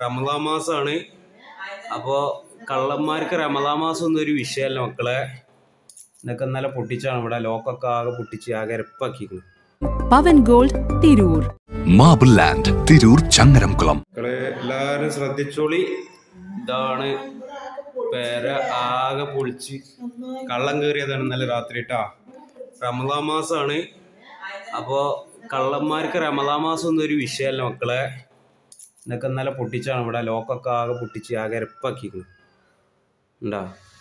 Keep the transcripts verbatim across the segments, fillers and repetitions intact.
റമദാൻ മാസമാണ്. അപ്പോൾ കള്ളന്മാർക്ക് റമദാൻ മാസം ഒന്നും ഒരു വിഷയമല്ല മക്കളെ. ഇതൊക്കെ നല്ല പൊട്ടിച്ചാണ്. ഇവിടെ ലോക്കൊക്കെ ആകെ പൊട്ടിച്ച് ആകെ എരപ്പാക്കിയിരിക്കുന്നത്. Pavan gold Tirur, marble land Tirur Changaramkulam. മക്കളെ എല്ലാവരും ശ്രദ്ധിച്ചോളി. ഇതാണ് പേര ആകെ പൊളിച്ച് കള്ളം കയറിയതാണ് ഇന്നലെ രാത്രി കേട്ടാ. റമദാൻ മാസമാണ്. അപ്പോൾ കള്ളന്മാർക്ക് റമദാൻ മാസം ഒന്നും ഒരു വിഷയമല്ല മക്കളെ. ഇതൊക്കെ ഇന്നലെ പൊട്ടിച്ചാണ്. ഇവിടെ ലോക്കൊക്കെ ആകെ പൊട്ടിച്ച് ആകെ എരപ്പാക്കിയിരിക്കുന്നത്. ഉണ്ടാ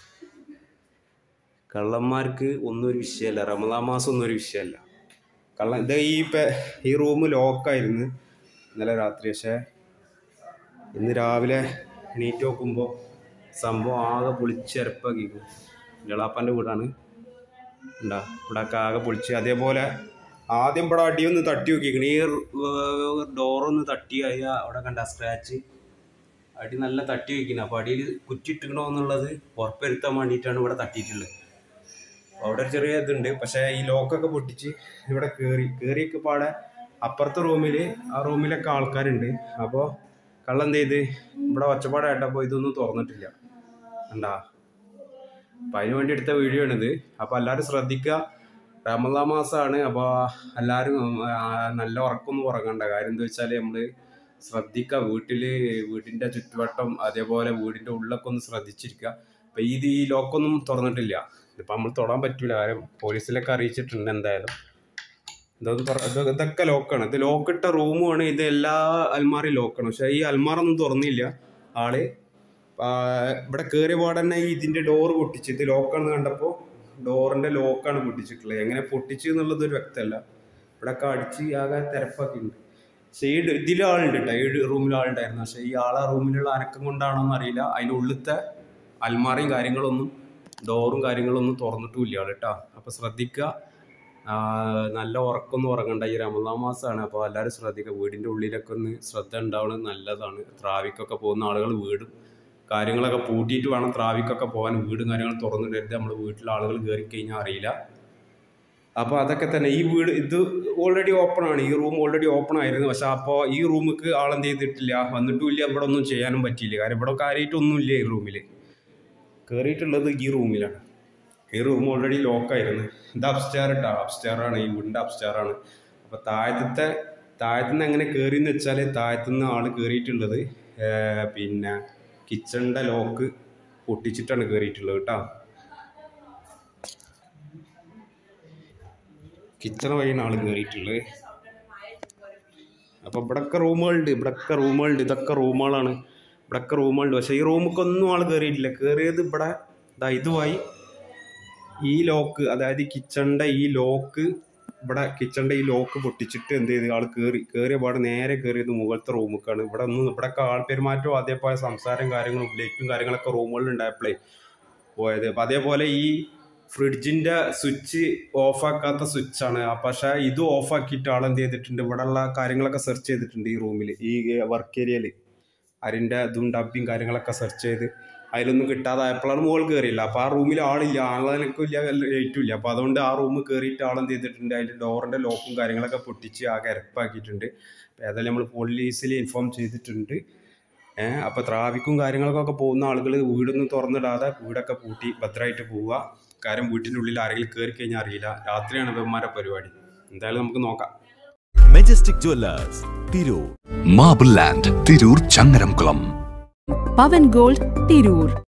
കള്ളന്മാർക്ക് ഒന്നും ഒരു വിഷയമല്ല. റമദാൻ മാസം ഒന്നും ഒരു വിഷയമല്ല. കള്ള ഇത് ഈ ഈ റൂം ലോക്കായിരുന്നു ഇന്നലെ രാത്രി. പക്ഷേ ഇന്ന് രാവിലെ എണീറ്റ് നോക്കുമ്പോൾ സംഭവം ആകെ പൊളിച്ചെരപ്പാക്കിക്കും. ജളാപ്പാൻ്റെ വീടാണ്. ഉണ്ടാ ഇവിടെയൊക്കെ ആകെ പൊളിച്ച്. അതേപോലെ ആദ്യം ഇവിടെ അടിയൊന്ന് തട്ടി നോക്കിയിരിക്കണം. ഈ ഡോറൊന്ന് തട്ടി കഴിഞ്ഞാൽ അവിടെ കണ്ട സ്ക്രാച്ച് അടി നല്ല തട്ടി വയ്ക്കുന്നത്. അപ്പോൾ അടിയിൽ കുറ്റിയിട്ടിക്കണോ എന്നുള്ളത് ഉറപ്പുവരുത്താൻ വേണ്ടിയിട്ടാണ് ഇവിടെ തട്ടിയിട്ടുള്ളത്. അവിടെ ഒരു ചെറിയ ഇതുണ്ട്. പക്ഷേ ഈ ലോക്കൊക്കെ പൊട്ടിച്ച് ഇവിടെ കയറി കയറിയൊക്കെ പാടെ അപ്പുറത്തെ റൂമിൽ ആ റൂമിലൊക്കെ ആൾക്കാരുണ്ട്. അപ്പോൾ കള്ളം എന്ത് ചെയ്ത് ഇവിടെ ഒച്ചപ്പാടായിട്ടപ്പോൾ ഇതൊന്നും തുറന്നിട്ടില്ല. കണ്ടാ അപ്പം അതിന് വേണ്ടി എടുത്ത വീഡിയോ ആണിത്. അപ്പോൾ എല്ലാവരും ശ്രദ്ധിക്കുക. റമദാൻ മാസമാണ്. അപ്പോൾ എല്ലാവരും നല്ല ഉറക്കമൊന്നും ഉറങ്ങണ്ട. കാര്യം എന്താ വെച്ചാൽ നമ്മൾ ശ്രദ്ധിക്കുക. വീട്ടിൽ വീടിൻ്റെ ചുറ്റുവട്ടം അതേപോലെ വീടിൻ്റെ ഉള്ളൊക്കെ ഒന്ന് ശ്രദ്ധിച്ചിരിക്കുക. അപ്പം ഇത് ഈ ലോക്കൊന്നും തുറന്നിട്ടില്ല. ഇതിപ്പോൾ നമ്മൾ തൊടാൻ പറ്റില്ല. കാര്യം പോലീസിലൊക്കെ അറിയിച്ചിട്ടുണ്ട്. എന്തായാലും ഇതൊന്നും തുറ ഇതൊക്കെ ലോക്കാണ്. ഇത് ലോക്കിട്ട റൂമുമാണ്. ഇത് എല്ലാ അൽമാറയും ലോക്കാണ്. പക്ഷേ ഈ അൽമാറൊന്നും തുറന്നില്ല ആള്. ഇവിടെ കയറിയ പാടെ തന്നെ ഇതിൻ്റെ ഡോറ് പൊട്ടിച്ച് ഇത് ലോക്കാണെന്ന് കണ്ടപ്പോൾ ഡോറിൻ്റെ ലോക്കാണ് പൊട്ടിച്ചിട്ടുള്ളത്. എങ്ങനെ പൊട്ടിച്ചു എന്നുള്ളത് ഒരു വ്യക്തമല്ല. ഇവിടെയൊക്കെ അടിച്ച് ആകെ തിരപ്പാക്കിയിട്ടുണ്ട്. പക്ഷേ ഈ ഇതിൽ ആളുണ്ട് കേട്ടോ. ഈ റൂമിൽ ആളുണ്ടായിരുന്നു. പക്ഷേ ഈ ആളെ റൂമിലുള്ള അനക്കം കൊണ്ടാണോന്ന് അറിയില്ല. അതിൻ്റെ ഉള്ളിലത്തെ അൽമാറയും കാര്യങ്ങളൊന്നും ഡോറും കാര്യങ്ങളൊന്നും തുറന്നിട്ടുമില്ല ആൾ കേട്ടോ. അപ്പോൾ ശ്രദ്ധിക്കുക. നല്ല ഉറക്കൊന്നും ഉറങ്ങണ്ട. ഈ റമദാൻ മാസമാണ്. അപ്പോൾ എല്ലാവരും ശ്രദ്ധിക്കുക. വീടിൻ്റെ ഉള്ളിലൊക്കെ ഒന്ന് ശ്രദ്ധ ഉണ്ടാവുന്നത് നല്ലതാണ്. ട്രാഫിക്കൊക്കെ പോകുന്ന ആളുകൾ വീടും കാര്യങ്ങളൊക്കെ പൂട്ടിയിട്ട് വേണം ട്രാഫിക്കൊക്കെ പോകാൻ. വീടും കാര്യങ്ങൾ തുറന്നിടരുത്. നമ്മൾ വീട്ടിലെ ആളുകൾ കയറി കഴിഞ്ഞാൽ അറിയില്ല. അപ്പോൾ അതൊക്കെ തന്നെ. ഈ വീട് ഇത് ഓൾറെഡി ഓപ്പൺ ആണ്. ഈ റൂം ഓൾറെഡി ഓപ്പൺ ആയിരുന്നു. പക്ഷെ അപ്പോൾ ഈ റൂമിക്ക് ആളെന്ത് ചെയ്തിട്ടില്ല, വന്നിട്ടുമില്ല. ഇവിടെ ഒന്നും ചെയ്യാനും പറ്റിയില്ല. കാരണം ഇവിടെ കാര്യമായിട്ടൊന്നുമില്ല. ഈ റൂമിൽ കയറിയിട്ടുള്ളത് ഈ റൂമിലാണ്. ഈ റൂം ഓൾറെഡി ലോക്കായിരുന്നു. ഇത് അപ്സ്റ്റെയർ ഇട്ടാ അപ്സ്റ്റെയറാണ്. ഈ വീടിൻ്റെ അപ്സ്റ്റെയറാണ്. അപ്പോൾ താഴത്തെ താഴത്തുനിന്ന് എങ്ങനെ കയറിയെന്ന് വെച്ചാൽ താഴത്തുനിന്ന് ആൾ കയറിയിട്ടുള്ളത് പിന്നെ കിച്ചണിൻ്റെ ലോക്ക് പൊട്ടിച്ചിട്ടാണ് കയറിയിട്ടുള്ളത് കേട്ടോ. കിച്ചൺ വഴിയാണ് ആൾ കയറിയിട്ടുള്ളത്. അപ്പോൾ ഇവിടെയൊക്കെ റൂമുകളുണ്ട്. ഇവിടെയൊക്കെ റൂമുകളുണ്ട്. ഇതൊക്കെ റൂമുകളാണ്. ഇവിടെയൊക്കെ റൂമുകളുണ്ട്. പക്ഷേ ഈ റൂമിക്കൊന്നും ആൾ കയറിയിട്ടില്ല. കയറിയത് ഇവിടെ ഇതാ ഇതുമായി ഈ ലോക്ക്, അതായത് കിച്ചണിൻ്റെ ഈ ലോക്ക്, ഇവിടെ കിച്ചണിൻ്റെ ഈ ലോക്ക് പൊട്ടിച്ചിട്ട് എന്ത് ചെയ്ത് ആൾ കയറി കയറിയ പാട് നേരെ കയറിയത് മുകളിലത്തെ റൂമിലേക്കാണ്. ഇവിടെ ഒന്നും ഇവിടെയൊക്കെ ആൾ പെരുമാറ്റവും അതേപോലെ സംസാരം കാര്യങ്ങളും ലൈറ്റും കാര്യങ്ങളൊക്കെ റൂമുകളിൽ ഉണ്ടായപ്പോഴേ പോയത്. അപ്പം അതേപോലെ ഈ ഫ്രിഡ്ജിൻ്റെ സ്വിച്ച് ഓഫാക്കാത്ത സ്വിച്ചാണ്. പക്ഷേ ഇത് ഓഫാക്കിയിട്ട് ആളെന്ത് ചെയ്തിട്ടുണ്ട്, ഇവിടെയുള്ള കാര്യങ്ങളൊക്കെ സെർച്ച് ചെയ്തിട്ടുണ്ട്. ഈ റൂമിൽ ഈ വർക്ക് ഏരിയയിൽ അതിൻ്റെ ഇതും ഡബ്ബിയും കാര്യങ്ങളൊക്കെ സെർച്ച് ചെയ്ത് അതിലൊന്നും കിട്ടാതായപ്പോഴാണ് മുകളിൽ കയറിയില്ല. അപ്പോൾ ആ റൂമിൽ ആളില്ല, ആളെനക്കും ഇല്ല, ലൈറ്റും ഇല്ല. അപ്പോൾ അതുകൊണ്ട് ആ റൂം കയറിയിട്ട് ആളെന്ത് ചെയ്തിട്ടുണ്ട്, അതിൻ്റെ ഡോറിൻ്റെ ലോക്കും കാര്യങ്ങളൊക്കെ പൊട്ടിച്ച് ആകെ ഇരപ്പാക്കിയിട്ടുണ്ട്. അപ്പോൾ ഏതായാലും നമ്മൾ പോലീസിൽ ഇൻഫോം ചെയ്തിട്ടുണ്ട്. ഏഹ് അപ്പോൾ ട്രാഫിക്കും കാര്യങ്ങൾക്കൊക്കെ പോകുന്ന ആളുകൾ വീടൊന്നും തുറന്നിടാതെ വീടൊക്കെ പൂട്ടി ഭദ്രമായിട്ട് പോവുക. കാര്യം വീട്ടിൻ്റെ ഉള്ളിൽ ആരെങ്കിലും കയറി കഴിഞ്ഞാൽ അറിയില്ല. രാത്രിയാണ് ഇവന്മാരുടെ പരിപാടി. എന്തായാലും നമുക്ക് നോക്കാം. Majestic jewellers Tirur, marble land Tirur Changaramkulam. Pavan gold Tirur.